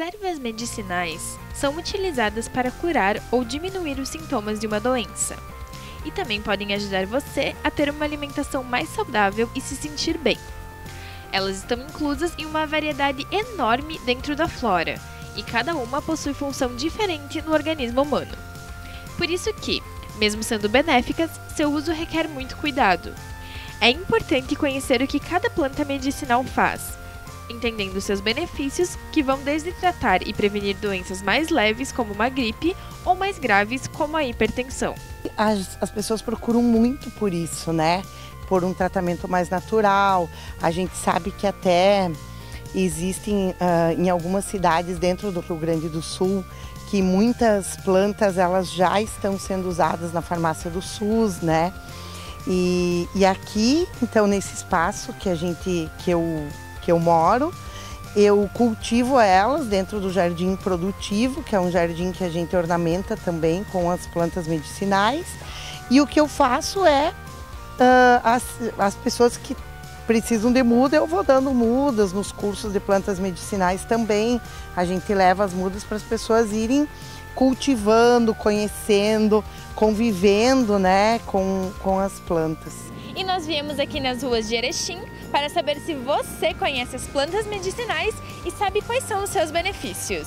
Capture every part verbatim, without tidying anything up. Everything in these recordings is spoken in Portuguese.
ervas medicinais são utilizadas para curar ou diminuir os sintomas de uma doença. E também podem ajudar você a ter uma alimentação mais saudável e se sentir bem. Elas estão inclusas em uma variedade enorme dentro da flora, e cada uma possui função diferente no organismo humano. Por isso que, mesmo sendo benéficas, seu uso requer muito cuidado. É importante conhecer o que cada planta medicinal faz, entendendo seus benefícios, que vão desde tratar e prevenir doenças mais leves, como uma gripe, ou mais graves, como a hipertensão. As, as pessoas procuram muito por isso, né? Por um tratamento mais natural. A gente sabe que até existem uh, em algumas cidades dentro do Rio Grande do Sul que muitas plantas elas já estão sendo usadas na farmácia do SUS, né? E, e aqui, então, nesse espaço que a gente, que eu, que eu moro, eu cultivo elas dentro do jardim produtivo, que é um jardim que a gente ornamenta também com as plantas medicinais. E o que eu faço é, uh, as, as pessoas que precisam de muda, eu vou dando mudas nos cursos de plantas medicinais também. A gente leva as mudas para as pessoas irem cultivando, conhecendo, convivendo, né, com, com as plantas. E nós viemos aqui nas ruas de Erechim para saber se você conhece as plantas medicinais e sabe quais são os seus benefícios.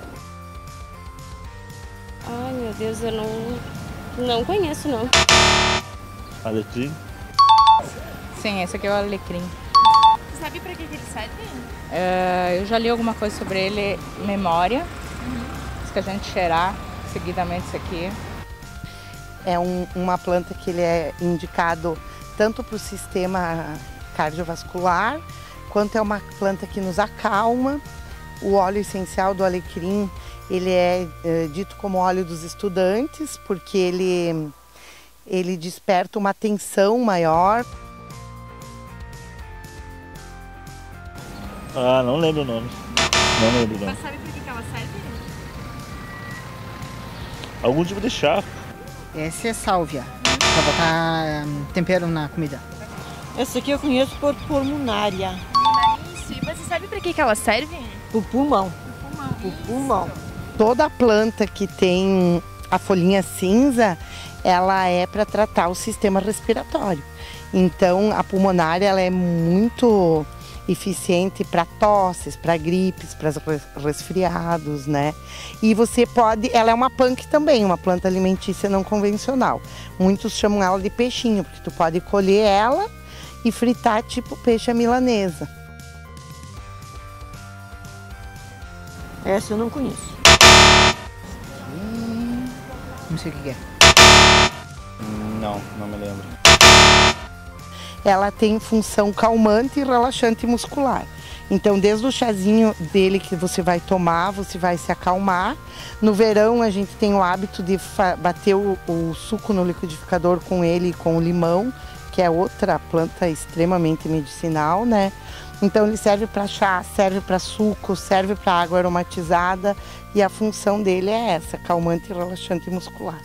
Ai, meu Deus, eu não, não conheço, não. Alecrim? Sim, esse aqui é o alecrim. Você sabe para que, que ele serve? Uh, eu já li alguma coisa sobre ele, memória. Uhum. Se a gente cheirar seguidamente isso aqui. É um, uma planta que ele é indicado tanto para o sistema cardiovascular, quanto é uma planta que nos acalma. O óleo essencial do alecrim, ele é, é dito como óleo dos estudantes, porque ele, ele desperta uma atenção maior. Ah, não lembro o nome. Não lembro o nome. Mas sabe por que que ela serve? Algum tipo de chá. Essa é sálvia, para botar um, tempero na comida. Essa aqui eu conheço por pulmonária. Isso, e você sabe para que que ela serve? Pro pulmão. Pro pulmão. Pro pulmão. Toda planta que tem a folhinha cinza, ela é para tratar o sistema respiratório. Então, a pulmonária ela é muito eficiente para tosses, para gripes, para resfriados, né? E você pode, ela é uma punk também, uma planta alimentícia não convencional. Muitos chamam ela de peixinho, porque tu pode colher ela e fritar tipo peixe à milanesa. Essa eu não conheço. Hum, não sei o que é. Não, não me lembro. Ela tem função calmante e relaxante muscular. Então, desde o chazinho dele que você vai tomar, você vai se acalmar. No verão, a gente tem o hábito de bater o, o suco no liquidificador com ele e com o limão, que é outra planta extremamente medicinal, né? Então, ele serve para chá, serve para suco, serve para água aromatizada e a função dele é essa, calmante e relaxante muscular.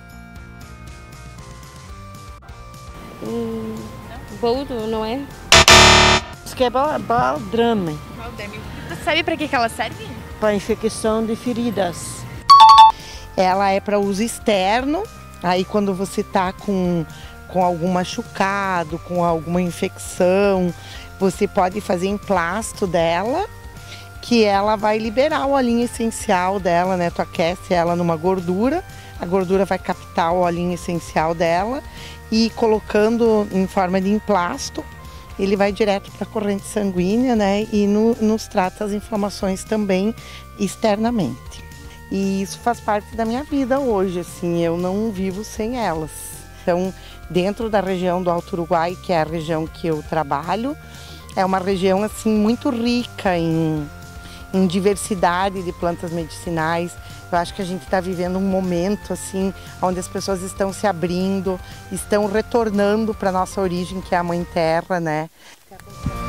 Hum, boldo, não é? Isso que é baldrame. Baldrame. Você sabe para que que ela serve? Para infecção de feridas. Ela é para uso externo, aí quando você está com, com algum machucado, com alguma infecção, você pode fazer emplasto dela, que ela vai liberar o olhinho essencial dela, né? Tu aquece ela numa gordura, a gordura vai captar o olhinho essencial dela e colocando em forma de emplasto, ele vai direto para a corrente sanguínea, né? E no, nos trata as inflamações também externamente. E isso faz parte da minha vida hoje, assim, eu não vivo sem elas. Então, dentro da região do Alto Uruguai, que é a região que eu trabalho, é uma região assim muito rica em, em diversidade de plantas medicinais. Eu acho que a gente está vivendo um momento assim, onde as pessoas estão se abrindo, estão retornando para a nossa origem, que é a Mãe Terra, né?